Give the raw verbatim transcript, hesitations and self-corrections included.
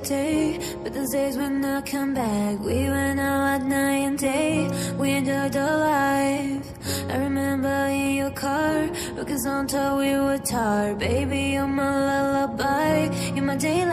day, but those days will not come back. We went out at night and day, we enjoyed the life. I remember in your car, because on top we were tired. Baby, you're my lullaby, you're my daylight.